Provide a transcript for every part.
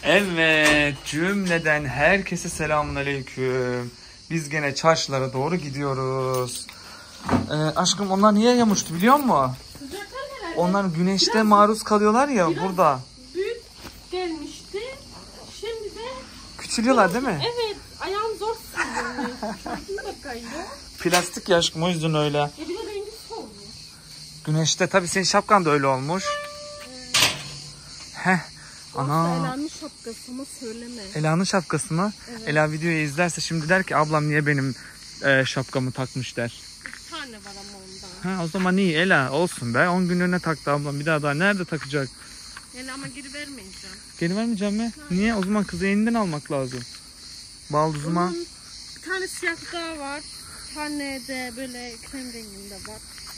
Evet, cümleden herkese selamünaleyküm. Biz gene çarşılara doğru gidiyoruz. Aşkım onlar niye yamuştu biliyor musun? Onlar güneşte biraz maruz kalıyorlar ya burada. Büyük gelmişti. Şimdi de küçülüyorlar değil mi? Evet, ayağım zor sığıyor. Plastik ya aşkım, o yüzden öyle. Bir de rengi solmuş. Güneşte tabii senin şapkan da öyle olmuş. Heh. Ana. Ela'nın şapkası mı söyleme. Ela'nın şapkası mı? Evet. Ela videoyu izlerse şimdi der ki ablam niye benim şapkamı takmış der. Bir tane var ama ondan. Ha, o zaman iyi Ela olsun be. 10 günlüğüne taktı ablam. Bir daha nerede takacak? Yani ama geri vermeyeceğim. Geri vermeyeceğim mi? Ha. Niye? O zaman kızı yeniden almak lazım. Baldızıma. Onun bir tane siyah daha var. Bir tane de böyle krem renginde var.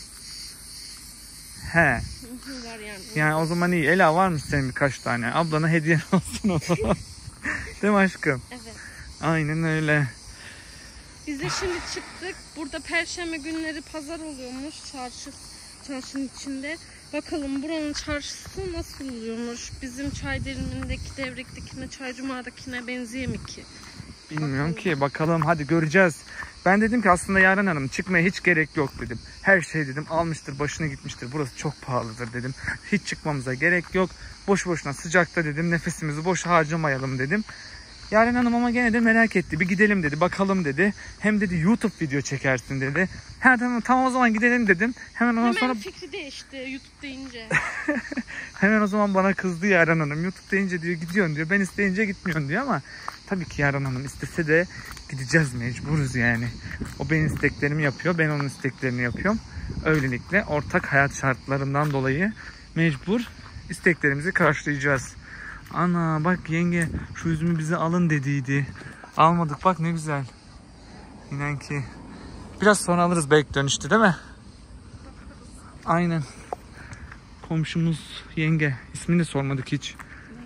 He. Var yani. Yani o zaman iyi. Ela var mı senin birkaç tane? Ablana hediye olsun o zaman. Değil mi aşkım? Evet. Aynen öyle. Biz de şimdi çıktık. Burada perşembe günleri pazar oluyormuş. Çarşının içinde. Bakalım buranın çarşısı nasıl oluyormuş? Bizim çay derimindeki, devrektekine, çay cumadakine benziyor mu ki? Bilmiyorum ki. Bakalım hadi göreceğiz. Ben dedim ki aslında Yaren Hanım çıkmaya hiç gerek yok dedim. Her şey dedim almıştır, başına gitmiştir. Burası çok pahalıdır dedim. Hiç çıkmamıza gerek yok. Boş boşuna sıcakta dedim. Nefesimizi boş harcamayalım dedim. Yaren Hanım ama gene de merak etti. Bir gidelim dedi, bakalım dedi. Hem dedi YouTube video çekersin dedi. Ha tamam o zaman gidelim dedim. Hemen sonra fikri değişti YouTube deyince. Hemen o zaman bana kızdı Yaren Hanım. YouTube deyince diyor gidiyorsun diyor. Ben isteyince gitmiyorsun diyor ama tabii ki Yaren Hanım istese de gideceğiz, mecburuz yani. O benim isteklerimi yapıyor, ben onun isteklerini yapıyorum. Öylelikle ortak hayat şartlarından dolayı mecbur isteklerimizi karşılayacağız. Ana bak yenge şu üzümü bize alın dediydi. Almadık bak ne güzel. İnan ki. Biraz sonra alırız belki dönüşte değil mi? Aynen. Komşumuz yenge. İsmini de sormadık hiç.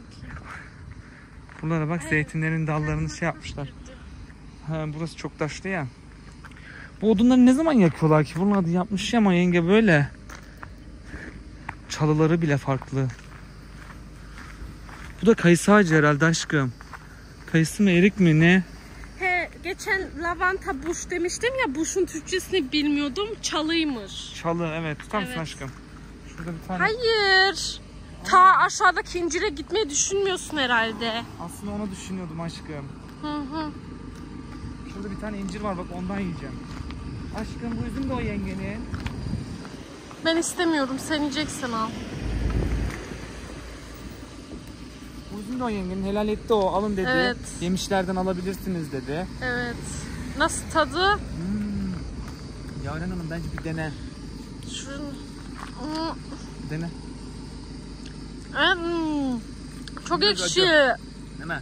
Buralara bak zeytinlerin dallarını şey yapmışlar. Ha, burası çok taşlı ya. Bu odunları ne zaman yakıyorlar ki? Bunun adı yapmış ya ama yenge böyle. Çalıları bile farklı. Bu da kayısı ağacı herhalde aşkım. Kayısı mı erik mi ne? He, geçen lavanta buş demiştim ya, buşun Türkçesini bilmiyordum. Çalıymış. Çalı evet. Tutar mısın aşkım? Şurada bir tane. Hayır. Ta aşağıdaki incire gitmeyi düşünmüyorsun herhalde. Aslında onu düşünüyordum aşkım. Hı. Şurada bir tane incir var bak, ondan yiyeceğim. Aşkım bu üzüm de o yengenin. Ben istemiyorum, sen yiyeceksin al. Bu üzüm de o yengenin, helal etti o, alın dedi. Evet. Yemişlerden alabilirsiniz dedi. Evet. Nasıl tadı? Yaren Hanım bence bir dene. Şunu... Dene. Çok ekşi. Değil mi?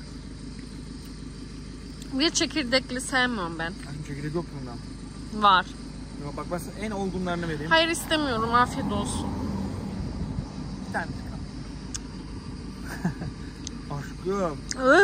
Bir çekirdekli sevmiyorum ben. Çekirdek yok bundan. Var. Yok, bak ben sana en olgunlarını vereyim. Hayır istemiyorum, afiyet olsun. Bir tane. Aşkım.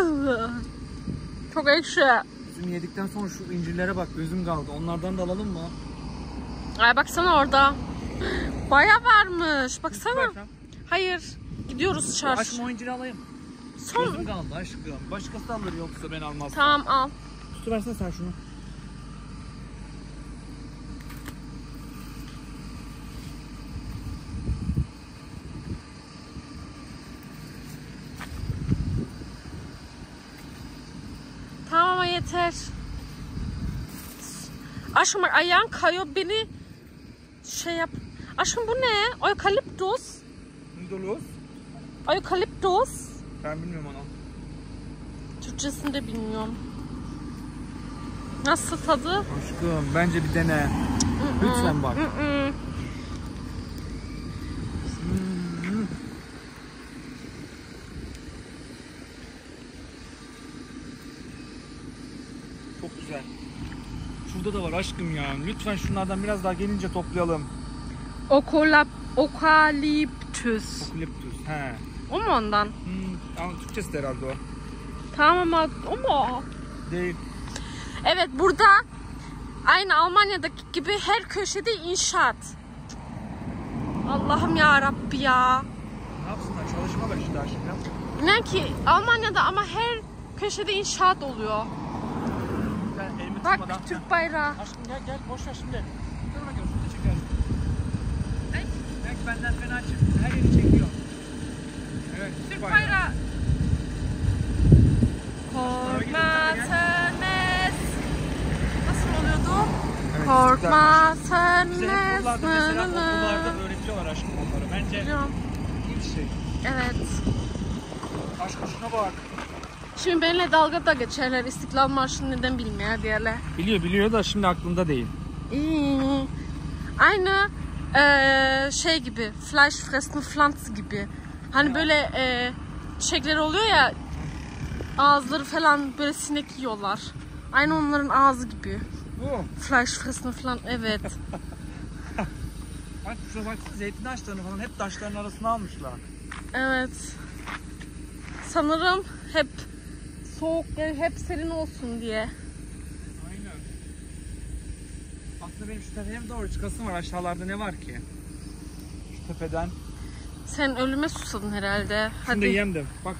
Çok ekşi. Üzüm yedikten sonra şu incirlere bak, gözüm kaldı. Onlardan da alalım mı? Ay baksana orada. Baya varmış. Baksana. Hayır. Gidiyoruz çarşı. Aşkım o inciri alayım. Gözüm kaldı aşkım. Başkası alır yoksa ben almazsam. Tamam al. Tutuversene sen şunu. Tamam ama yeter. Aşkım ayağın kayıyor, beni şey yap. Aşkım bu ne? Eukaliptus. Nidolus. Eukaliptus. Ben bilmiyorum onu. Türkçesini de bilmiyorum. Nasıl tadı? Aşkım bence bir dene. Lütfen bak. Çok güzel. Şurada da var aşkım ya. Lütfen şunlardan biraz daha gelince toplayalım. Okaliptüs. Okaliptüs. He. O mu ondan? Ama Türkçesi de herhalde o. Tamam ama o mu? Değil. Evet, burada aynı Almanya'daki gibi her köşede inşaat. Allah'ım ya Rabbi ya. Ne yapsınlar? Çalışma var işte aşkım. İnan ki Almanya'da ama her köşede inşaat oluyor. Bak Türk bayrağı. Aşkım gel boş ver şimdi. Dur bakalım şunu çekelim. Belki benden fena çıktı. Her yeri çekiyor. Evet. Türk bayrağı. Korkma sönmez. Nasıl oluyordu? Evet, korkma sönmez. Bize okullarda mesela okullarda öğretiyorlar aşkım onları. Bence iyi bir şey. Evet. Aşkım şuna bak. Şimdi benimle dalga da geçerler. İstiklal Marşı'nı neden bilmiyor diyorlar. Biliyor da şimdi aklında değil. İyi. Aynı şey gibi. Fleischfressende Pflanze gibi. Hani böyle çiçekleri oluyor ya. Ağızları falan böyle sinek yiyorlar. Aynı onların ağzı gibi. Bu. Fleischfressende Pflanze. Evet. Bak şuna bak, zeytin ağaçlarını falan hep taşların arasına almışlar. Evet. Sanırım hep soğuk, hep serin olsun diye. Aynen. Aslında benim şu tepeye doğru çıkasım var. Aşağılarda ne var ki? Şu tepeden. Sen ölüme susadın herhalde. Şunu Hadi. da yiyemdim. Bak.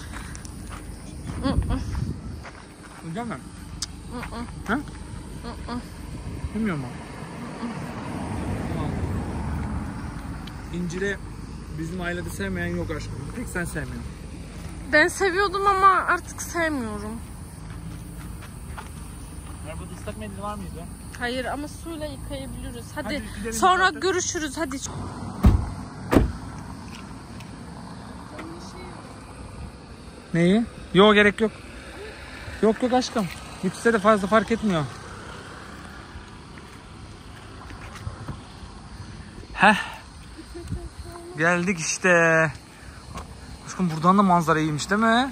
Yiyecek mi? Ha? Bilmiyor mu? Tamam. İnciri bizim ailede sevmeyen yok aşkım. Tek sen sevmiyorsun. Ben seviyordum ama artık sevmiyorum. Arabada ıslak mendil var mıydı? Hayır ama suyla yıkayabiliriz. Hadi gidelim sonra zaten. görüşürüz. Hadi. Neyi? Yok, gerek yok. Yok aşkım. Gitse de fazla fark etmiyor. Heh. Geldik işte. Aşkım buradan da manzara iyiymiş değil mi?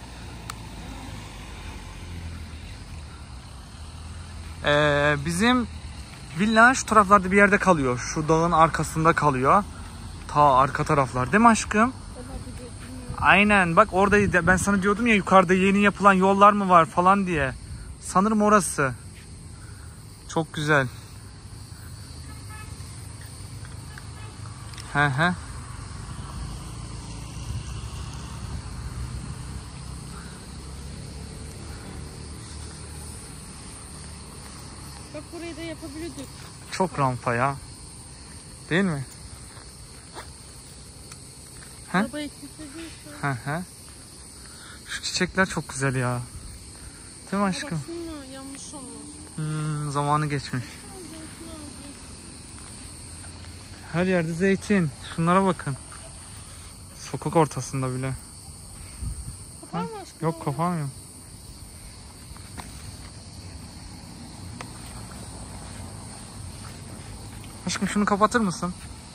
Bizim villa şu taraflarda bir yerde kalıyor. Şu dağın arkasında kalıyor. Ta arka taraflar değil mi aşkım? Aynen, bak orada ben sana diyordum ya, yukarıda yeni yapılan yollar mı var falan diye. Sanırım orası. Çok güzel. He. Bak burayı da yapabilirdik. Çok rampa ya. Değil mi? He? Arabayı kilitlediyse. He. Şu çiçekler çok güzel ya. Değil mi aşkım? Baksana, yanlış olmuş. Zamanı geçmiş. Her yerde zeytin. Şunlara bakın. Sokak ortasında bile. Kopar mı aşkım? Yok, kopamıyor. Aşkım şunu kapatır mısın?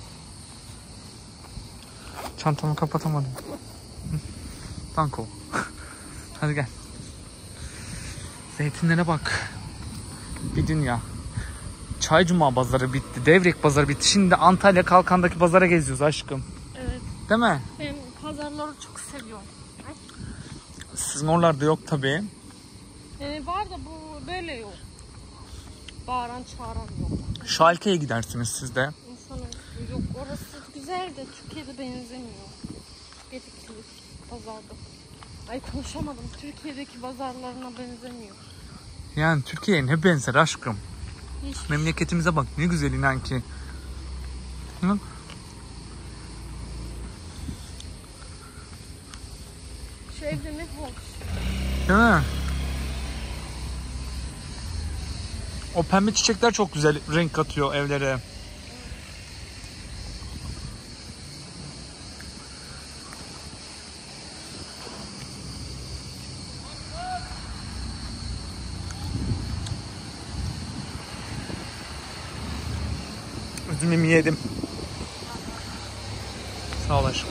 Çantamı kapatamadım. Danko. Hadi gel. Zeytinlere bak. Bir dünya. Çaycuma pazarı bitti. Devrek pazarı bitti. Şimdi Antalya Kalkan'daki pazara geziyoruz aşkım. Evet. Değil mi? Ben pazarları çok seviyorum. Sizin oralarda yok tabii. Var da bu böyle yok. Bağıran çağıran yok. Schalke'ye gidersiniz siz de. İnsanın yok, orası güzel de Türkiye'de benzemiyor. Gedikli pazarda. Ay konuşamadım. Türkiye'deki pazarlarına benzemiyor. Yani Türkiye'ye ne benzer aşkım? Hiç. Memleketimize bak, ne güzel inan ki. Bak. Şu evde ne hoş. Değil mi? O pembe çiçekler çok güzel renk katıyor evlere. Üzümümü yedim. Sağ ol aşkım.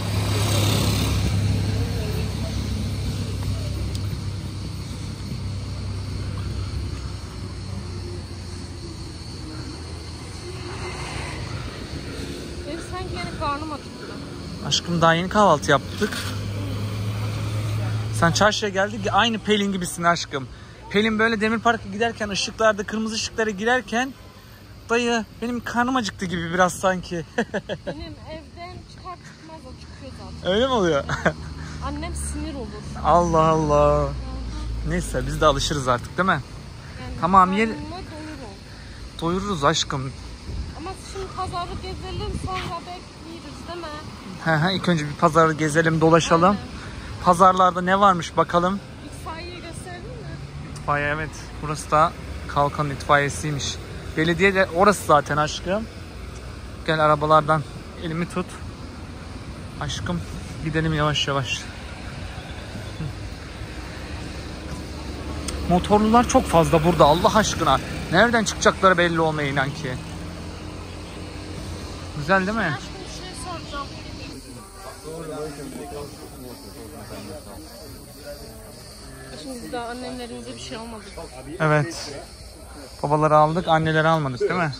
Benim sanki yani karnım acıktı. Aşkım daha yeni kahvaltı yaptık. Sen çarşıya geldik ya, aynı Pelin gibisin aşkım. Pelin böyle Demir Park'a giderken ışıklarda, kırmızı ışıklara girerken dayı benim karnım acıktı gibi biraz sanki. Benim evden çıkar çıkmaz acıkıyor zaten. Öyle mi oluyor? Annem sinir olur. Allah Allah. Neyse biz de alışırız artık değil mi? Yani Tamam doyurum. doyururuz aşkım. Ama şimdi pazarı gezelim sonra belki yeriz değil mi? İlk önce bir pazarı gezelim dolaşalım. Aynen. Pazarlarda ne varmış bakalım. İtfaiyeyi gösterelim mi? İtfaiye evet. Burası da Kalkan itfaiyesiymiş. Belediye de orası zaten aşkım. Gel arabalardan elimi tut. Aşkım gidelim yavaş yavaş. Motorlular çok fazla burada Allah aşkına. Nereden çıkacakları belli olmuyor inan ki. Güzel değil mi? Aşkım bir şey soracağım. Şimdi biz daha annemlerimize bir şey almadık. Evet. Babaları aldık, anneleri almadık değil mi?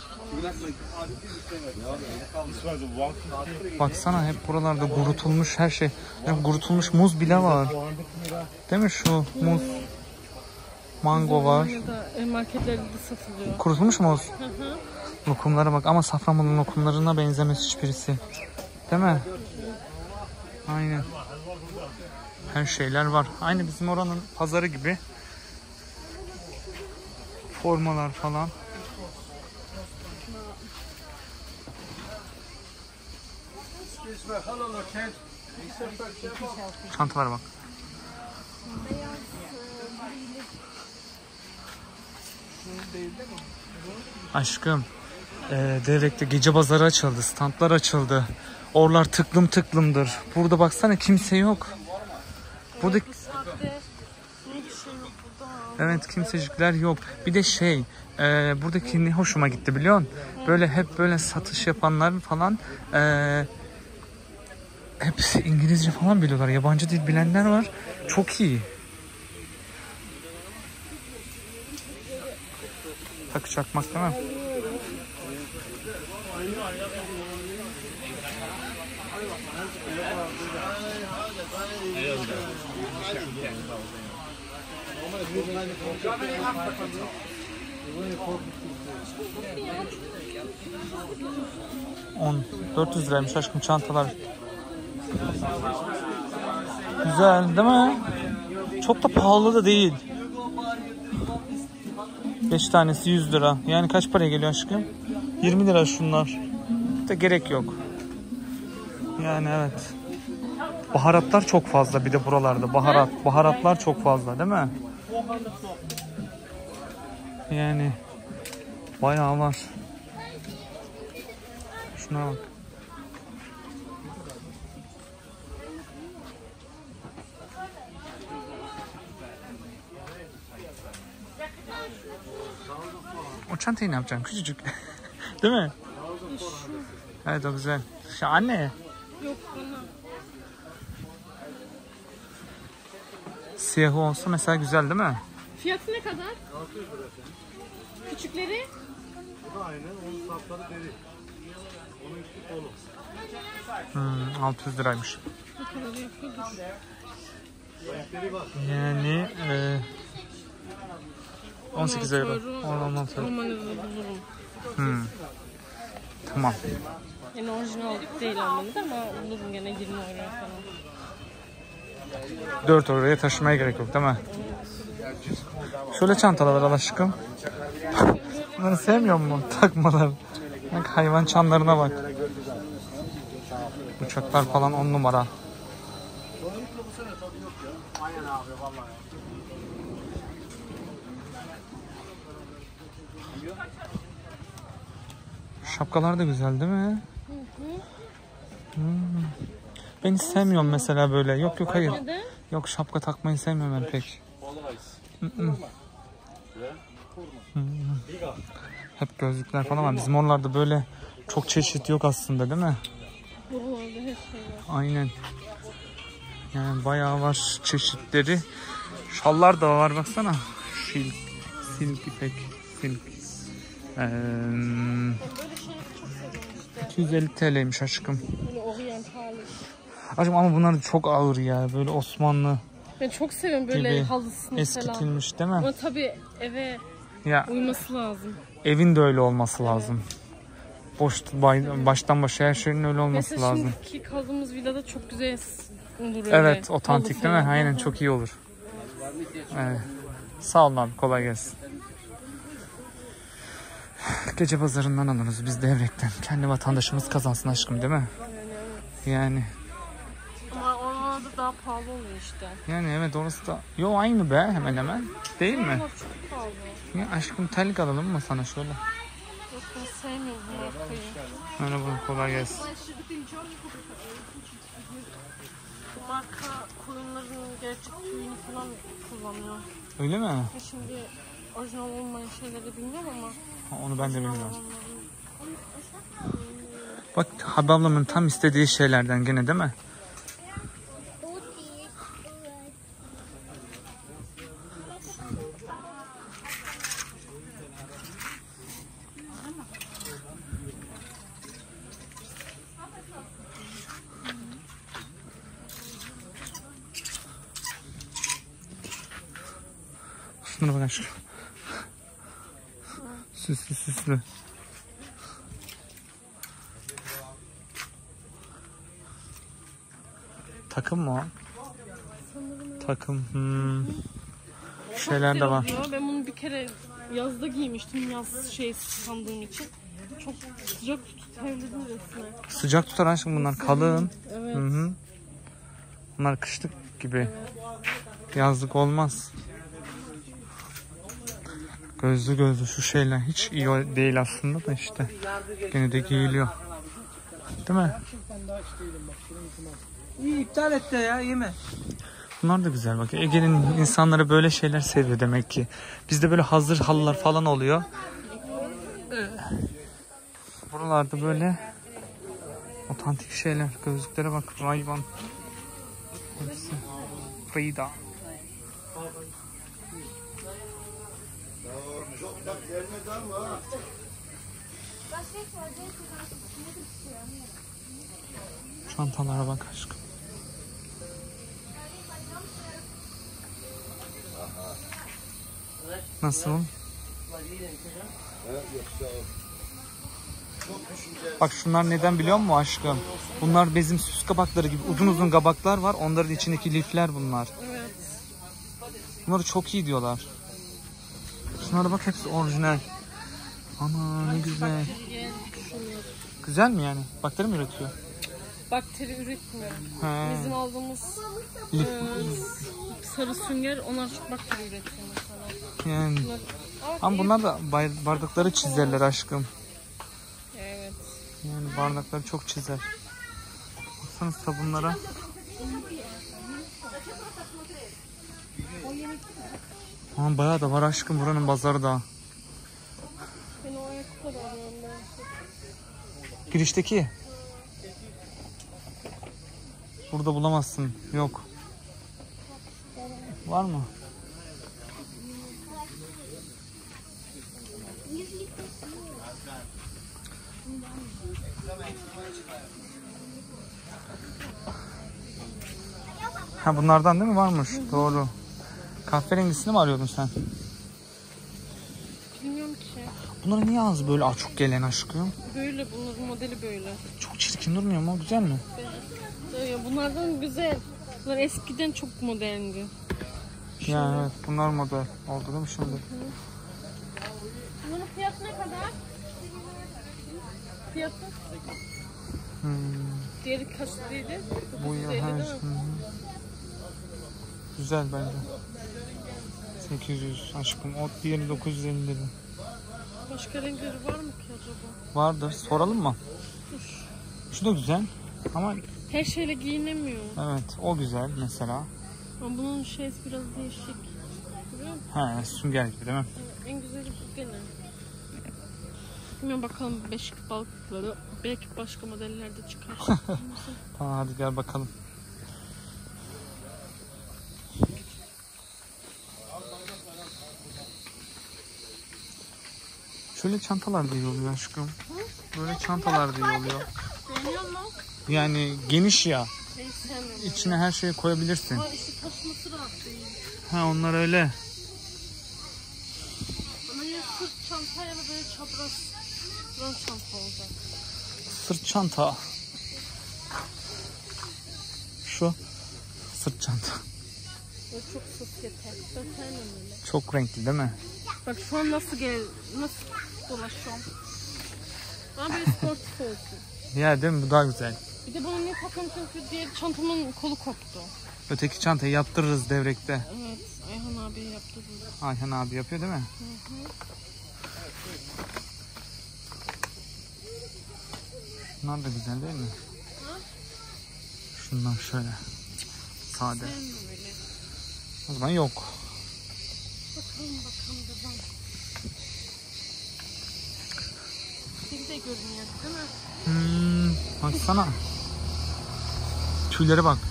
Baksana hep buralarda kurutulmuş her şey. Hep kurutulmuş muz bile var. Değil mi şu muz? Mango var. Almanya'da marketlerde de satılıyor. Kurutulmuş muz. Hı hı. Lokumlara bak ama Safranbolu lokumlarına benzemez hiçbirisi. Değil mi? Aynen. Her şeyler var. Aynı bizim oranın pazarı gibi. Formalar falan. Çantalara bak. Aşkım, Devrek'te gece pazarı açıldı, standlar açıldı. Oralar tıklım tıklımdır. Burada baksana kimse yok. Burada evet kimsecikler yok. Bir de buradaki ne hoşuma gitti biliyor musun? Böyle hep böyle satış yapanlar falan hepsi İngilizce falan biliyorlar. Yabancı dil bilenler var. Çok iyi. Takı çakmak değil mi? On 400 liraymış aşkım çantalar. Güzel değil mi? Çok da pahalı da değil. 5 tanesi 100 lira. Yani kaç paraya geliyor aşkım? 20 lira şunlar. Da gerek yok. Yani evet. Baharatlar çok fazla bir de buralarda. Baharatlar çok fazla değil mi? Yani bayağı var. Şuna bak. O çantayı ne yapacaksın? Küçücük. Değil mi? Evet o güzel. Anne. Yok bana. Siyahı olsa mesela güzel değil mi? Fiyatı ne kadar? Küçükleri? Bu da aynı. Onun sapları deri. Onun üstü kolu. 600 liraymış. Ne kadar yapıyordur? Yani 18 euro. 16 euro. Almanya'da bulurum. Tamam. Yani orijinal değil Almanya'da ama bulurum gene 20 euro falan. 4 euroya taşımaya gerek yok değil mi? Şöyle çantalar al aşkım. Bunları sevmiyor musun? Takmalar. Bak hayvan çanlarına bak. Uçaklar falan 10 numara. Şapkalar da güzel değil mi? Ben hiç sevmiyorum mesela böyle. Yok hayır. Yok şapka takmayı sevmiyorum ben pek. Hep gözlükler falan var. Bizim oralarda böyle çok çeşit yok aslında değil mi? Buralarda her şey var. Aynen. Yani bayağı var çeşitleri. Şallar da var baksana. Silk ipek. Silk. Böyle şeyleri çok seviyorum işte. 250 TL'ymiş aşkım. Böyle oryantaliş. Aşkım ama bunlar çok ağır ya. Böyle Osmanlı Ben çok seviyorum böyle gibi halısı mesela. eskitilmiş değil mi? Ama tabii eve Ya uyması lazım. evin de öyle olması lazım. Baştan başa her şeyin öyle olması Mesela lazım. şimdiki kaldığımız villada çok güzel olur öyle. Evet, otantik Halı değil mi? falan. Aynen, çok iyi olur. Evet. Sağ olun abi, kolay gelsin. Gece pazarından alırız biz devrekten. Kendi vatandaşımız kazansın aşkım, değil mi? Yani. Ama orada daha pahalı oluyor işte. Yani evet, orası da. Yo, aynı be, hemen hemen. Değil mi? Ama çok pahalı. Ya aşkım, terlik alalım mı sana şöyle? Yok, ben sevmiyorum bu markayı. Merhaba, kolay gelsin. Bu marka koyunların gerçek tüyünü falan kullanıyor. Öyle mi? Şimdi orijinal olmayan şeyleri bilmiyorum ama. Ha, onu ben de bilmiyorum. Bak, Habi ablamın tam istediği şeylerden gene, değil mi? Şuna bak aşkım. Süslü süslü. Takım mı o? Takım. Şeyler de var. Oluyor. Ben bunu bir kere yazda giymiştim, yaz sandığım için. Çok sıcak terledim resmen. Sıcak tutar aşkım, bunlar kalın. Evet. Hı. Bunlar kışlık gibi. Yazlık olmaz. Gözlü şu şeyler hiç iyi değil aslında da işte. Gene de giyiliyor. Değil mi? İyi, iptal et de ya, yeme. Bunlar da güzel bak. Ege'nin insanları böyle şeyler seviyor demek ki. Bizde böyle hazır halılar falan oluyor. Buralarda böyle otantik şeyler. Gözlüklere bak. Ray-Ban. Hepsi. Frida. Çantalara bak aşkım. Nasıl? Bak, şunlar neden biliyor musun aşkım? Bunlar bizim süs kabakları gibi uzun uzun kabaklar var. Onların içindeki lifler bunlar. Evet. Bunları çok iyi diyorlar. Şunlara bak, hepsi orijinal. Ana ne güzel. Güzel mi yani? Bakteri mi üretiyor? Bakteri üretmiyor. He. Bizim aldığımız Lif. sarı sünger, onlar çok bakteri üretiyor mesela. Yani. Bunlar, Ama bunlar da bardakları çizerler aşkım. evet. Yani bardakları çok çizer. Baksana sabunlara. Aman bayağı da var aşkım buranın pazarı da. Ben o ayakkabı da alıyorum ben. Girişteki. Burada bulamazsın. Yok. Var mı? Ha, bunlardan değil mi? Varmış. Doğru. Kahverengisini mi arıyordun sen? Bilmiyorum ki. Bunları niye az böyle açık gelen aşkım? Böyle, bunların modeli böyle. Çok çirkin durmuyor mu? Güzel mi? Bunlardan güzel. Bunlar eskiden çok moderndi. Ya evet, bunlar model oldu değil mi şimdi? Bunun fiyatı ne kadar? Fiyatı? Diğeri kaçlıydı? Bu ya 950 her değil mi? Güzel bence. 800 aşkım. O diğeri 950 dedi. Başka renkleri var mı ki acaba? Vardır. Soralım mı? Şu da güzel. Ama Her şeyle giyinemiyor. evet, o güzel mesela. Ama bunun şeysi biraz değişik. Görüyor musun? He, sünger gibi değil mi? En güzeli bu gene. Bilmiyorum, bakalım beşik balıkları. Belki başka modellerde çıkar. Tamam, hadi gel bakalım. Şöyle çantalar da iyi oluyor aşkım. Böyle çantalar da iyi oluyor. Beğeniyor musun? Yani geniş ya. Ben sevmiyorum. İçine her şeyi koyabilirsin. Ama işte taşıması rahat değil. Ha, onlar öyle. Ama ya sırt çanta ya da böyle çapraz çanta olacak. Sırt çanta. Şu. sırt çanta. O çok sosyete. Ben sevmem öyle. Çok renkli değil mi? Bak şu an nasıl dolaşıyorum. Ama böyle sportif olsun. Ya değil mi? Bu daha güzel. Bir de bana niye takıyorum çünkü diğer çantamın kolu koptu. Öteki çantayı yaptırırız devrekte. Evet, Ayhan abi yaptırdı. Ayhan abi yapıyor değil mi? Hı hı. Bunlar da güzel değil mi? Ha? Şunlar şöyle. Sade. Sevmem öyle. O zaman yok. Bakalım devam. Bir de görünüyor değil mi? Baksana. Tüylere bak.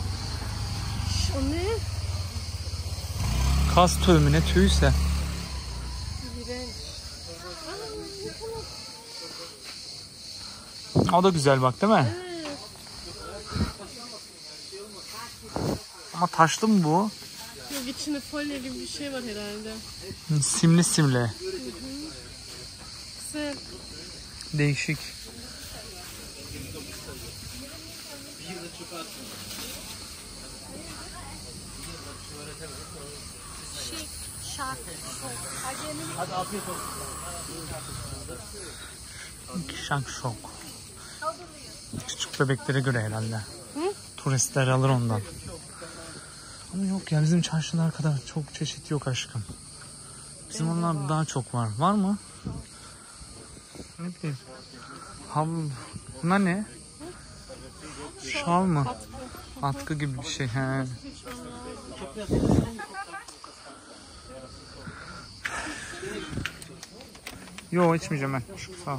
O ne? Kas tüy mü ne tüyse. İğrenç. O da güzel bak değil mi? Evet. Ama taşlı mı bu? Yok, içinde folyo gibi bir şey var herhalde. Simli simli. Güzel. Değişik. Şak şok. Küçük bebeklere göre herhalde. Hı? Turistler alır ondan. Ama yok ya bizim çarşılar kadar çok çeşit yok aşkım. Bizim onlar daha çok var. Var mı? Ne bileyim. Bunlar ne? Şal mı? Atkı gibi bir şey. He. Yo içmeyeceğim ben. Sağ ol.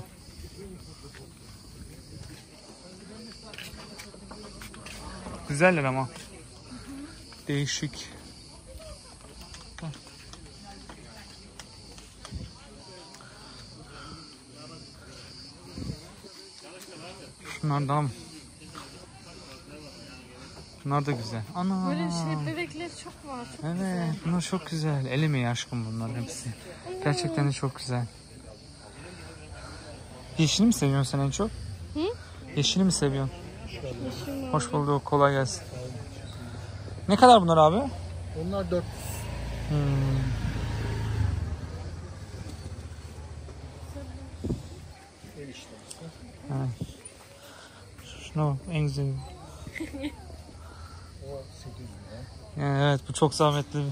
Güzeller ama. Değişik. Şunlardan. Bunlar da güzel. Ana. Böyle bebekler çok var. Çok Evet, güzel. bunlar çok güzel. El emeği aşkım bunlar hepsi. Gerçekten de çok güzel. Yeşili mi seviyorsun sen en çok? Hı? Yeşili mi seviyorsun? Yeşil Hoş bulduk, kolay gelsin. Ne kadar bunlar abi? Onlar 4. El işte. Evet. Şuna bak, en güzel. O 8 lira. Yani evet, bu çok zahmetli.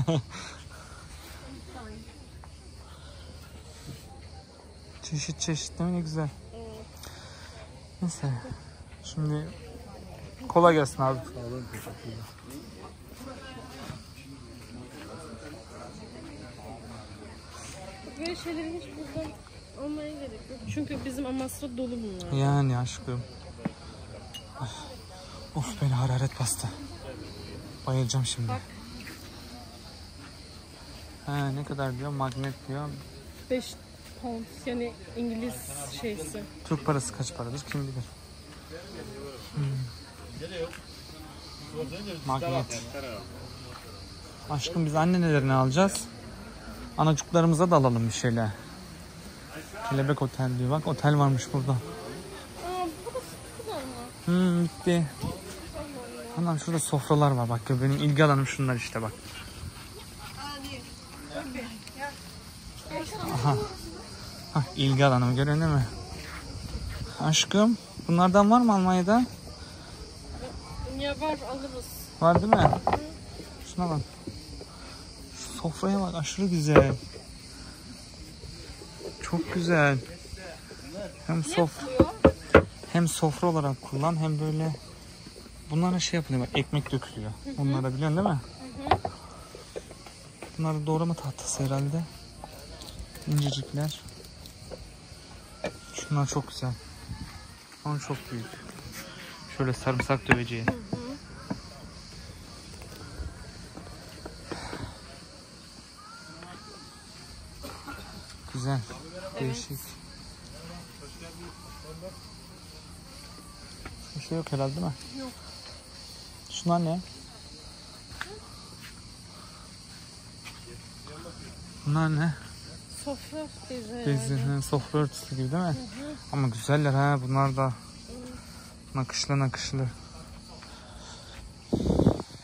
Çeşit çeşit değil mi? Ne güzel. Neyse. Şimdi kolay gelsin abi. Sağ olun, teşekkürler. Böyle şeyleri hiç buradan almaya gerek yok. Çünkü bizim Amasra dolu bunlar. Yani aşkım. Of beni hararet bastı. Bayılacağım şimdi. Bak. Ha, ne kadar diyor? Magnet diyor. 5 pound yani İngiliz şeysi. Türk parası kaç paradır kim bilir. Magnet. Aşkım biz annelerini alacağız. Anacıklarımıza da alalım bir şeyler. Kelebek Otel diyor. Bak otel varmış burada. Aa, burası bu kadar mı? Bitti. Anam şurada sofralar var. Bak benim ilgi alanım şunlar işte bak. Aha. Hah, ilgi alanım görüyorsun değil mi? Aşkım bunlardan var mı Almanya'da? Ya var alırız. Var değil mi? Şuna bak. Şu sofraya bak aşırı güzel. Çok güzel. Hem sofra olarak kullan hem böyle bunlara şey yapılıyor bak ekmek dökülüyor. Onlara biliyorsun değil mi? Bunlar doğrama tahtası herhalde. İncecikler. Şunlar çok güzel. Ama çok büyük. Şöyle sarımsak döveceği. Güzel. Değişik. Bir şey yok herhalde değil mi? Yok. Şunlar ne? Bunlar ne? Sofra bezi Bezi, herhalde. sofra örtüsü gibi değil mi? Ama güzeller ha bunlar da. Nakışlı nakışlı.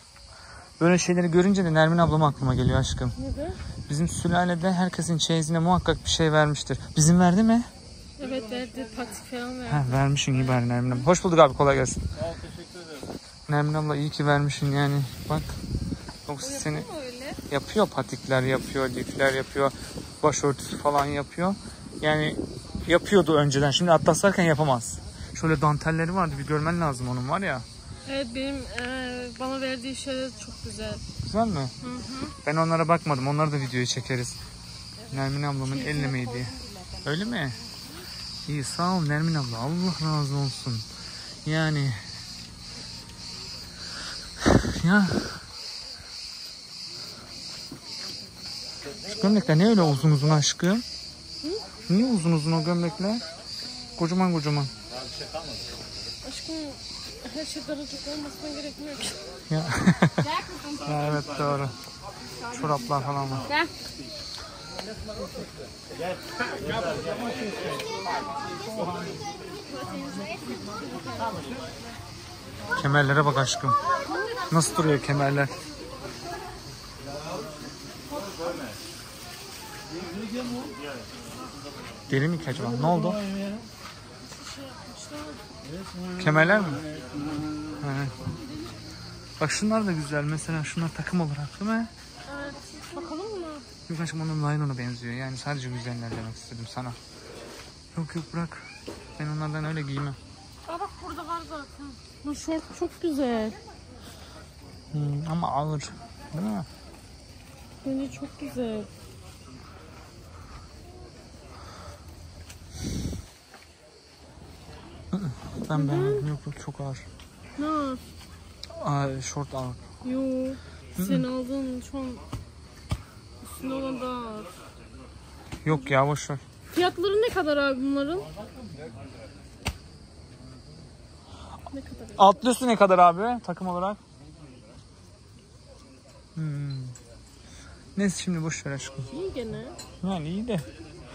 Böyle şeyleri görünce de Nermin ablam aklıma geliyor aşkım. Neden? Bizim sülalede herkesin çeyizine muhakkak bir şey vermiştir. Bizim verdi mi? Evet verdi. Patik falan verdi. Ha, vermişsin iyi bari Nermin abla. Hoş bulduk abi, kolay gelsin. Sağ ol, teşekkür ederim. Nermin abla iyi ki vermişsin yani. Bak. Yoksa seni Öyle. yapıyor, patikler yapıyor, lifler yapıyor, başörtüsü falan yapıyor. Yani yapıyordu önceden. Şimdi atlaslarken yapamaz. Şöyle dantelleri vardı, bir görmen lazım onun, var ya. Evet benim bana verdiği şeyler çok güzel. Güzel mi? Hı hı. Ben onlara bakmadım. Onları da videoya çekeriz. Nermin ablamın el emeğiydi. Öyle mi? İyi, sağ ol Nermin abla. Allah razı olsun. Yani ya şu gömlekler ne öyle uzun uzun aşkım? Niye uzun uzun o gömlekler? Kocaman kocaman. Aşkım her şey daracık olmasına gerekmiyor ki. Ya. Gel kızım. Ya evet doğru. Çoraplar falan var. Gel. Kemerlere bak aşkım. Nasıl duruyor kemerler? Deli mi ki acaba? Ne oldu? Kemerler mi? He. Bak şunlar da güzel. Mesela şunlar takım olarak değil mi? Evet. Bakalım mı? Yok aşkım, onun laylona benziyor. Yani sadece güzeller demek istedim sana. Yok yok bırak. Ben onlardan öyle giymem. Aa bak burada var zaten. Bu şort çok güzel. Ama ağır. Değil mi? Bence çok güzel. Ben beğenmedim. Yok yok çok ağır. Ne var? Şort ağır. Yo. Sen aldığın şu an üstüne olan daha ağır. Yok ya boş ver. Fiyatları ne kadar abi bunların? Ne kadar? Altlısı ne kadar abi takım olarak? Neyse şimdi boş ver aşkım. İyi gene. Yani iyi de.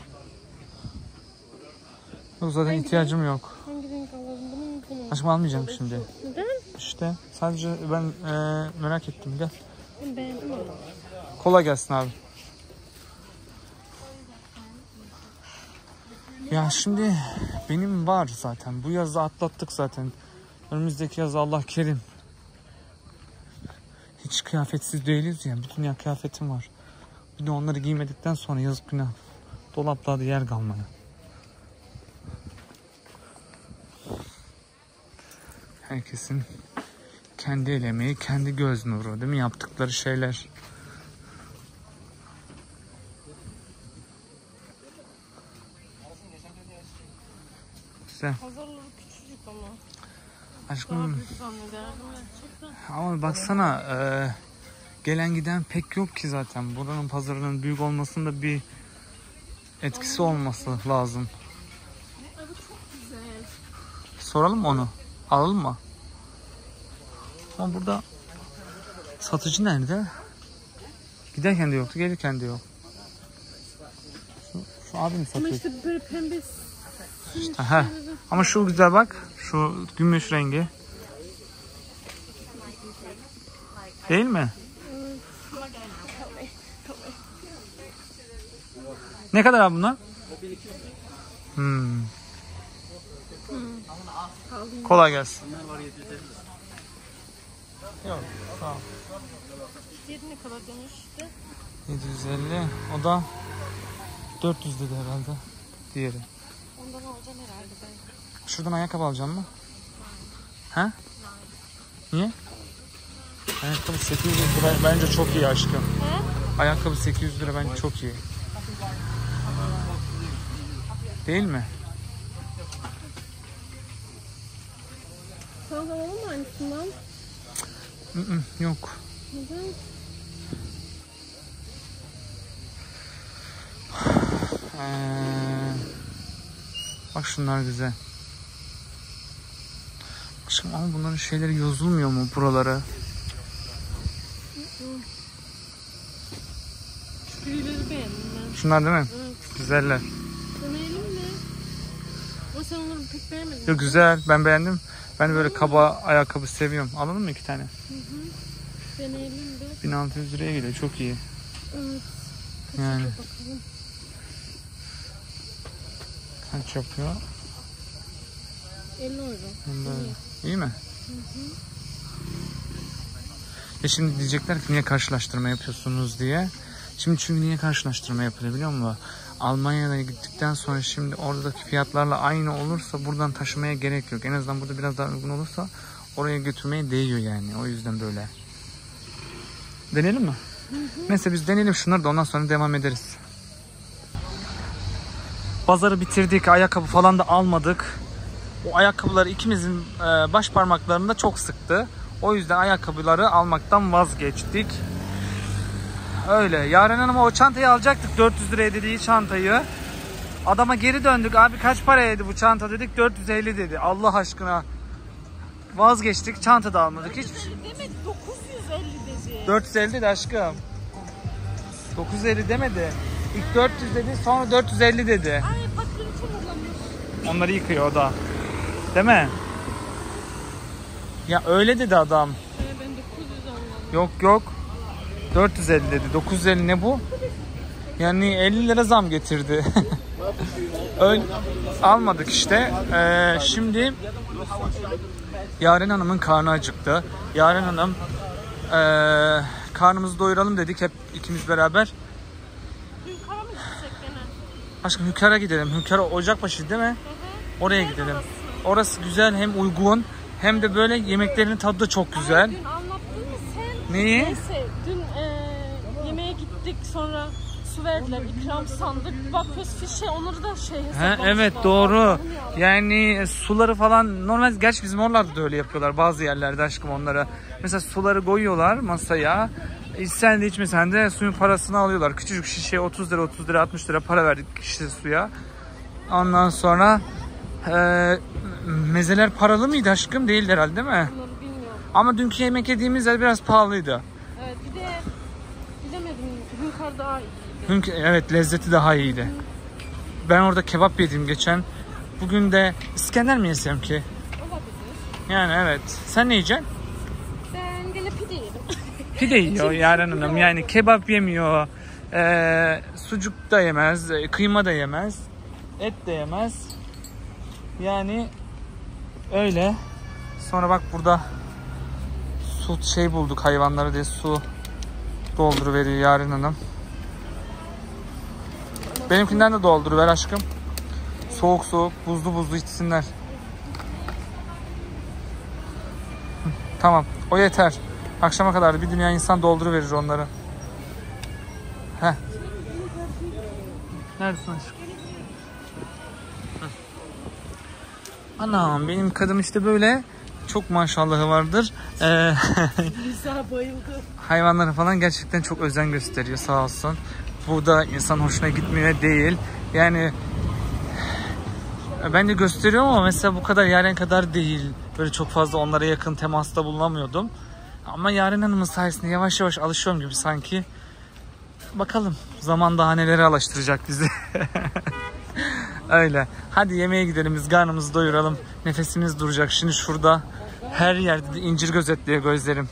Yok zaten ihtiyacım yok. Hangi renk alalım? Bunu mu? Aşkım almayacağım şimdi. Neden? İşte sadece ben merak ettim, gel. Ben beğendim onu. Kolay gelsin abi. Ya şimdi benim var zaten. Bu yazı atlattık zaten. Önümüzdeki yaz Allah kerim. Hiç kıyafetsiz değiliz ya. Bir dünya kıyafetim var. Bir de onları giymedikten sonra yazık günah. Dolaplarda yer kalmaya. Herkesin kendi el emeği, kendi göz nuru değil mi? Yaptıkları şeyler. Güzel. Pazarları küçücük ama. Daha Aşkım büyük zannederdim gerçekten. ama baksana gelen giden pek yok ki zaten. Buranın pazarının büyük olmasında bir etkisi olması lazım. Evet çok güzel. Soralım mı onu? Alalım mı? Ama burada satıcı nerede? Giderken de yoktu, gelirken de yok. Şu abi mi Ama satıyor? işte böyle pembe. İşte, heh. Ama şu güzel bak. Şu gümüş rengi. Değil mi? Ne kadar abi bunlar? Kolay gelsin. Yok, sağ ol. Diğeri ne kadar demişti? 750. O da 400 dedi herhalde. Diğeri. Ondan alacağım herhalde ben. Şuradan ayakkabı alacağım mı? Ha? Niye? Ayakkabı 800 lira bence çok iyi aşkım. He? Ayakkabı 800 lira bence çok iyi. Değil mi? Sana da alalım mı aynısından? Yok. Neden? Bak şunlar güzel. Aşkım ama bunların şeyleri yozulmuyor mu buralara? Şu grileri beğendim ben. Şunlar değil mi? Evet. Güzeller. Deneyelim mi? Ama sen onları pek beğenmedin. Yok güzel, ben beğendim. Ben böyle kaba ayakkabı seviyorum. Alalım mı 2 tane? Deneyelim de. 1600 liraya geliyor. Çok iyi. Evet. Yani. Bakalım. Kaç yapıyor? 50 euro. İyi mi? Şimdi diyecekler ki niye karşılaştırma yapıyorsunuz diye. Şimdi çünkü niye karşılaştırma yapılıyor biliyor musun? Almanya'ya gittikten sonra şimdi oradaki fiyatlarla aynı olursa buradan taşımaya gerek yok. En azından burada biraz daha uygun olursa oraya götürmeye değiyor yani. O yüzden böyle. Deneyelim mi? Neyse biz deneyelim şunları da ondan sonra devam ederiz. Pazarı bitirdik. Ayakkabı falan da almadık. O ayakkabıları ikimizin baş parmaklarında çok sıktı. O yüzden ayakkabıları almaktan vazgeçtik. Öyle. Yaren Hanım'a o çantayı alacaktık. 400 liraya dediği çantayı. Adama geri döndük. Abi kaç paraydı bu çanta dedik. 450 dedi. Allah aşkına. Vazgeçtik. Çanta da almadık. Hiç. Demedi 950 dedi. 450 dedi aşkım. 950 demedi. İlk 400 dedi. Sonra 450 dedi. Ay patları çamurlamış. Onları yıkıyor o da. Değil mi? Ya öyle dedi adam. Ben 900 anladım. Yok. 450 dedi. 950 ne bu? Yani 50 lira zam getirdi. Öyle almadık işte. Şimdi Yaren Hanım'ın karnı acıktı. Yaren Hanım karnımızı doyuralım dedik hep ikimiz beraber. Hünkara mı gitsek gene? Aşkım Hünkar'a gidelim. Hünkar Ocakbaşı değil mi? Oraya gidelim. Orası güzel, hem uygun hem de böyle yemeklerinin tadı da çok güzel. Dün anlattın mı sen? Neyi? Neyse dün yemeğe gittik sonra su verdiler ikram sandık. Bakıyoruz fişe onları da hesaplamışlar. Evet doğru. Yani suları falan normal, gerçi bizim oralarda da öyle yapıyorlar bazı yerlerde aşkım onlara. Mesela suları koyuyorlar masaya. İçsen de içmesen de suyun parasını alıyorlar. Küçücük şişeye 30 lira 60 lira para verdik şişe suya. Ondan sonra mezeler paralı mıydı aşkım? Değildi herhalde değil mi? Bunları bilmiyorum. Ama dünkü yemek yediğimiz yer biraz pahalıydı. Evet bir de bilemedim Hünkar daha iyi. Evet lezzeti daha iyiydi. Ben orada kebap yedim geçen. Bugün de İskender mi yesem ki? Olabilir. Yani evet. Sen ne yiyeceksin? Ben gene pide yedim. Pide yiyor Yaren Hanım. Yani kebap yemiyor. Sucuk da yemez. Kıyma da yemez. Et de yemez. Yani öyle. Sonra bak burada su bulduk hayvanlara diye su dolduruveriyor Yaren Hanım. Benimkinden de dolduruver aşkım. Soğuk buzlu içsinler. Tamam o yeter. Akşama kadar bir dünya insan dolduruverir onları. Heh. Neredesin aşkım? Anam benim kadın işte böyle çok maşallahı vardır. Güzel bayıldı. Hayvanlara falan gerçekten çok özen gösteriyor sağ olsun. Bu da insan hoşuna gitmiyor değil. Yani ben de gösteriyorum ama mesela bu kadar Yaren kadar değil. Böyle çok fazla onlara yakın temasta bulunamıyordum. Ama Yaren Hanım'ın sayesinde yavaş yavaş alışıyorum gibi sanki. Bakalım zaman daha nelere alıştıracak bizi. Öyle. Hadi yemeğe gidelim, biz karnımızı doyuralım. Nefesimiz duracak. Şimdi şurada her yerde de incir gözetliyor gözlerim.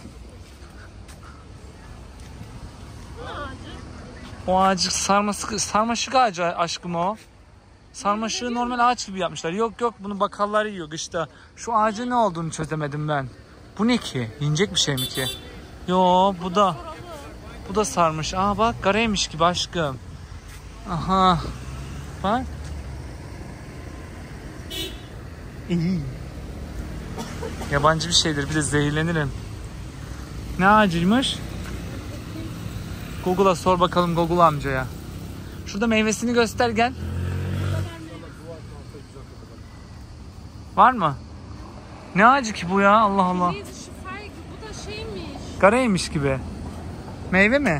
O ağacı sarmaşık ağacı aşkım o. Sarmaşığı normal ağaç gibi yapmışlar. Yok bunu bakallar yiyor kışta. Şu ağacın ne olduğunu çözemedim ben. Bu ne ki? Yiyecek bir şey mi ki? Yo bu da sarmış. Aa bak garaymış gibi aşkım. Aha. Bak. İyi. Yabancı bir şeydir. Bir de zehirlenirim. Ne ağacıymış? Google'a sor bakalım Google amcaya. Şurada meyvesini göster gel. Var mı? Ne ağacı ki bu ya? Allah Allah. Neydi şu fark? Bu da şeymiş. Garaymış gibi. Meyve mi?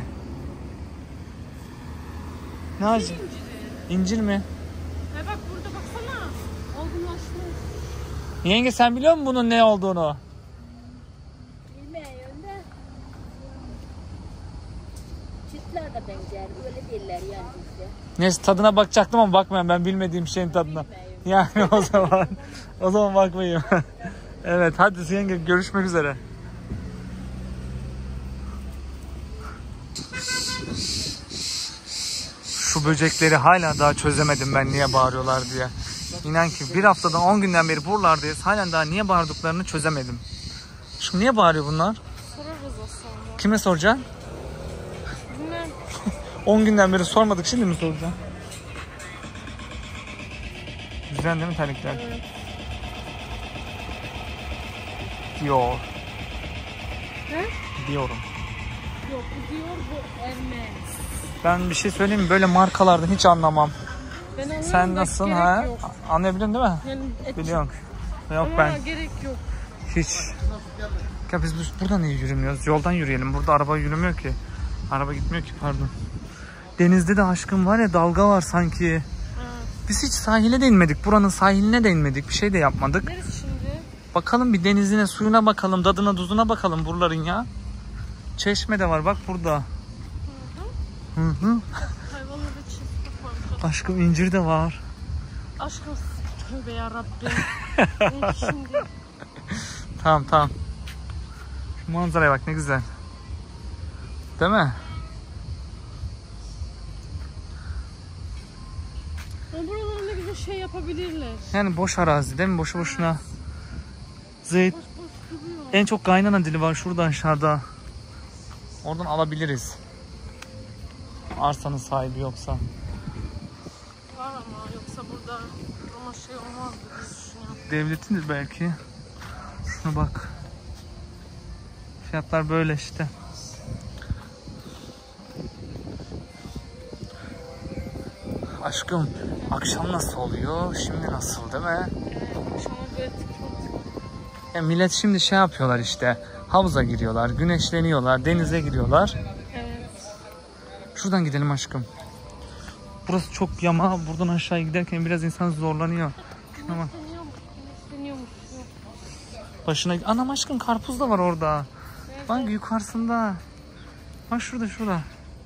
Ne ağacı? İncir mi? Ha bak burada baksana. Olgunlaşmış. Yenge sen biliyor musun bunun ne olduğunu? Bilmiyorum da çiftler de benzer öyle değiller yani bizde. Neyse tadına bakacaktım ama bakmayayım ben bilmediğim şeyin tadına. Yani o zaman bakmayayım. Evet hadi yenge görüşmek üzere. Şu böcekleri hala daha çözemedim ben niye bağırıyorlar diye. İnan ki bir haftadan 10 günden beri buralardayız. Halen daha niye bağırdıklarını çözemedim. Şimdi niye bağırıyor bunlar? Sorarız o sonra. Kime soracaksın? Bilmem. 10 günden beri sormadık, şimdi mi soracağım? Güzel değil mi terlikler? Evet. Diyor. He? Diyorum. Yok bu diyor, bu Hermes. Ben bir şey söyleyeyim mi? Böyle markalardan hiç anlamam. Ben anlarım Sen da nasılsın gerek ha? yok. Anlayabiliyorsun değil mi? Yani Biliyorum. Yok ama ben gerek yok. hiç. Ya biz buradan niye yürümüyoruz? Yoldan yürüyelim. Burada araba yürümüyor ki. Araba gitmiyor ki, pardon. Denizde de aşkım var ya, dalga var sanki. Biz hiç sahile de inmedik. Buranın sahiline de inmedik. Bir şey de yapmadık. Neresi şimdi? Bakalım bir denizine, suyuna bakalım. Tadına, tuzuna bakalım buraların ya. Çeşme de var bak burada. Hı hı. Hayvanları çift var. Aşkım incir de var. Aşkım tövbe yarabbim. Şimdi. Tamam. Şu manzaraya bak ne güzel. Değil mi? Ama buralara ne güzel şey yapabilirler. Yani boş arazi değil mi? Boşu boşuna. Zeyt. Boş boş duruyor. En çok kaynana dili var şurada aşağıda. Oradan alabiliriz. Arsanın sahibi yoksa. Var ama yoksa burada ama şey olmaz diye düşünüyorum. Devletindir belki. Şuna bak. Fiyatlar böyle işte. Aşkım akşam nasıl oluyor? Şimdi nasıl değil mi? Evet, akşama böyle tıkır. Millet şimdi şey yapıyorlar işte. Havuza giriyorlar, güneşleniyorlar, denize giriyorlar. Evet. Şuradan gidelim aşkım. Burası çok yama. Buradan aşağı giderken biraz insan zorlanıyor. Şuna bak. Güneşleniyormuş. Başına... Anam aşkım karpuz da var orada. Bak yukarısında. Bak şurada.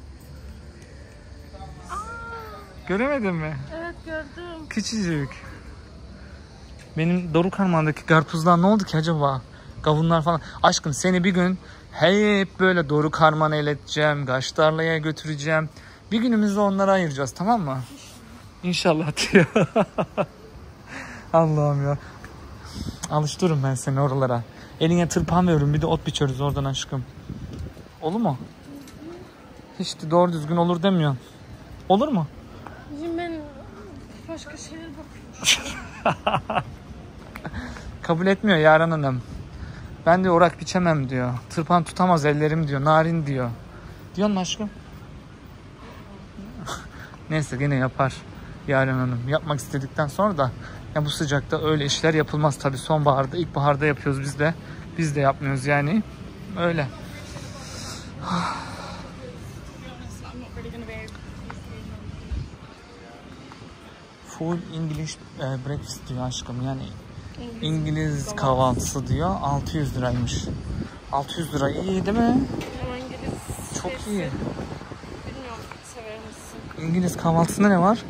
Göremedin mi? Evet gördüm. Küçücük. Benim Doruk Harman'daki karpuzlar ne oldu ki acaba? Kavunlar falan. Aşkım seni bir gün hep böyle Doruk Harman'a ileteceğim. Gaştarlı'ya götüreceğim. Bir günümüzde onlara ayıracağız, tamam mı? İnşallah diyor. Allah'ım ya. Alıştırırım ben seni oralara. Eline tırpan veriyorum, bir de ot biçiyoruz oradan aşkım. Olur mu? Hiç de doğru düzgün olur demiyorsun. Olur mu? Şimdi ben başka şeyler bakıyorum. Kabul etmiyor Yaren Hanım. Ben diyor orak biçemem diyor. Tırpan tutamaz ellerim diyor. Narin diyor. Diyor mu aşkım? Neyse yine yapar Yaren Hanım. Yapmak istedikten sonra da ya bu sıcakta öyle işler yapılmaz tabii. Sonbaharda, ilkbaharda yapıyoruz biz de. Biz de yapmıyoruz yani. Öyle. Full English breakfast diyor aşkım. Yani İngiliz kahvaltısı diyor. 600 liraymış. 600 lira iyi değil mi? Ama İngiliz Çok şeysi, iyi. bilmiyorum sever misin? İngiliz kahvaltısında ne var?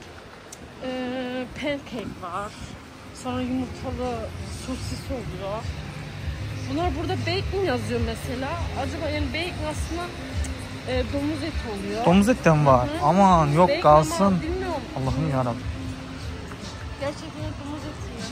Pancake var. Sonra yumurtalı sosis oluyor. Bunlar burada bacon yazıyor mesela. Acaba yani bacon aslında domuz eti oluyor. Domuz eti mi var? Hı. Aman yok Bacon kalsın. ama bilmiyorum. Allah'ım yarabbim. Gerçekten domuz eti mi?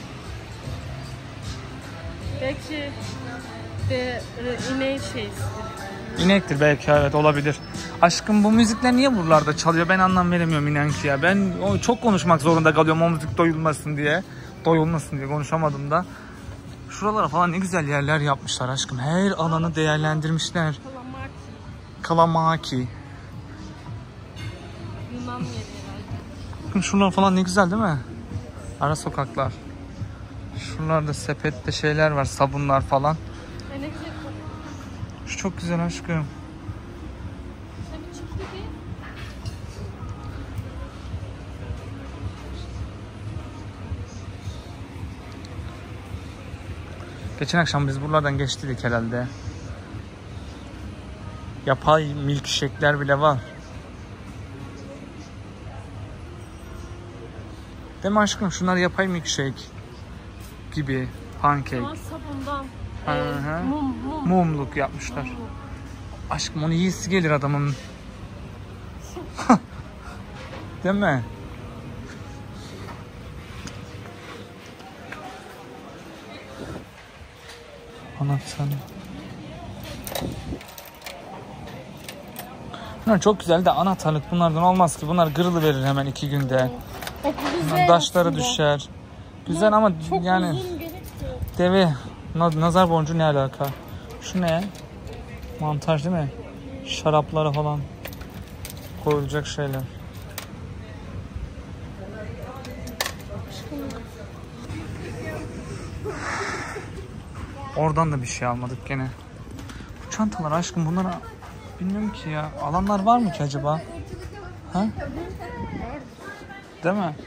Belki de ineğin şeysidir. İnektir belki, evet olabilir. Aşkım bu müzikler niye buralarda çalıyor? Ben anlam veremiyorum inan ki ya. Ben çok konuşmak zorunda kalıyorum o müzik doyulmasın diye. Doyulmasın diye konuşamadım da. Şuralara falan ne güzel yerler yapmışlar aşkım. Her alanı değerlendirmişler. Kalamaki. Kalamaki. Yunan yeri herhalde. Bakın şuralar falan ne güzel değil mi? Ara sokaklar. Şuralarda sepette şeyler var, sabunlar falan. Ay ne güzel kokuyor. Şu çok güzel aşkım. Sen bir çık dedi. Geçen akşam biz buralardan geçtiydik herhalde. Yapay milkshake'ler bile var. Değil mi aşkım? Şunlar yapay milkshake gibi. Pancake. Ama sabundan. Hı hı. Mum. Mumluk yapmışlar. Aşkım onu yiyesi gelir adamın. Değil mi? Anahtarı. Bunlar çok güzel de anahtarlık bunlardan olmaz ki. Bunlar kırılıverir hemen 2 günde. Bak bu güzel Bunlar taşları aslında. düşer. Güzel ama Çok yani uzun gerekti. deve nazar boncuğu ne alaka? Şu ne? Mantaj değil mi? Şaraplara falan koyulacak şeyler. Oradan da bir şey almadık gene. Bu çantalar aşkım bunlara bilmiyorum ki ya. Alanlar var mı ki acaba? Ha? Değil mi?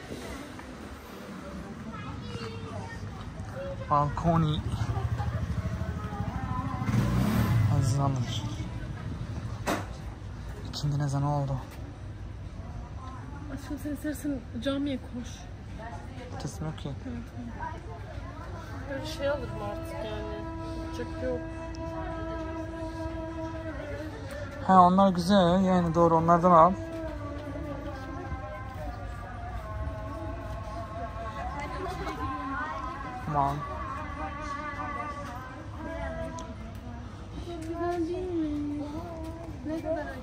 Balkoni. Aziz alır. İkindi ne zaman oldu? Aşkım sen istersen camiye koş. Ötesi yok ki. Böyle şey alırım artık yani. Yapacak yok. Ha onlar güzel yani doğru onlardan al. Tamam. Güzel değil mi? Ne kadar acaba?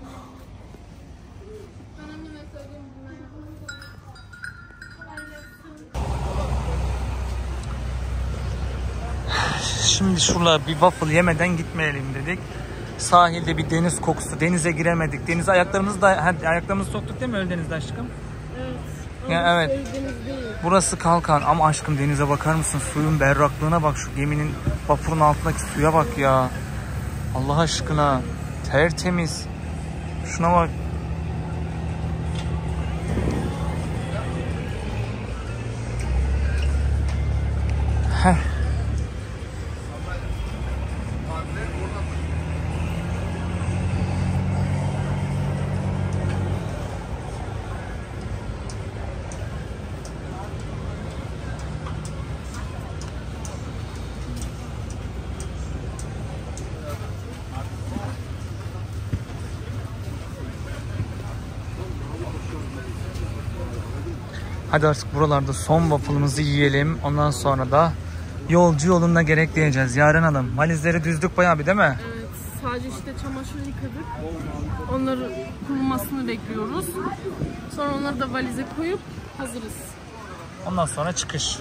Şimdi şurada bir waffle yemeden gitmeyelim dedik. Sahilde bir deniz kokusu. Denize giremedik. Denize ayaklarımızı soktuk değil mi öyle denizde aşkım? Evet. Ya Ama evet. sevdiğiniz değil. Burası Kalkan ama aşkım denize bakar mısın? Suyun berraklığına bak, şu geminin vapurun altındaki suya bak ya. Allah aşkına tertemiz. Şuna bak. Heh. Hadi artık buralarda son waffle'ımızı yiyelim. Ondan sonra da yolcu yoluna gerek diyeceğiz. Yaren Hanım valizleri düzdük bayağı bir değil mi? Evet. Sadece işte çamaşır yıkadık. Onları kurumasını bekliyoruz. Sonra onları da valize koyup hazırız. Ondan sonra çıkış.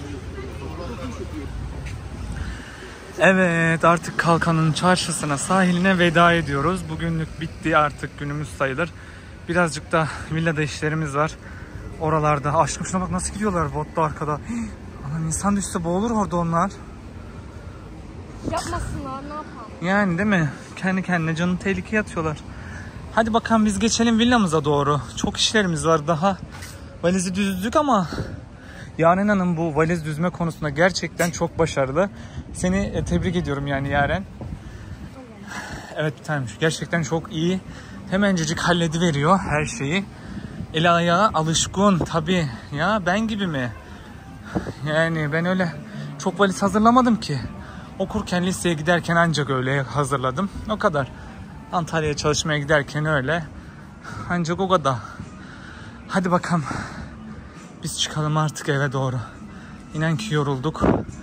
Evet artık Kalkan'ın çarşısına, sahiline veda ediyoruz. Bugünlük bitti artık, günümüz sayılır. Birazcık da villada işlerimiz var. Oralarda. Aşkım şuna bak nasıl gidiyorlar botta arkada. Aman insan düşse boğulur orada onlar. Yapmasınlar, ne yapalım? Yani değil mi? Kendi kendine canını tehlikeye atıyorlar. Hadi bakalım biz geçelim villamıza doğru. Çok işlerimiz var daha. Valizi düzdük ama Yaren Hanım bu valiz düzme konusunda gerçekten çok başarılı. Seni tebrik ediyorum yani Yaren. Evet bir tanem. Gerçekten çok iyi. Hemencecik hallediveriyor her şeyi. El ayağa alışkın tabii. Ya ben gibi mi? Yani ben öyle çok valiz hazırlamadım ki. Okurken, liseye giderken ancak öyle hazırladım. O kadar. Antalya'ya çalışmaya giderken öyle. Ancak o kadar. Hadi bakalım. Biz çıkalım artık eve doğru. İnan ki yorulduk.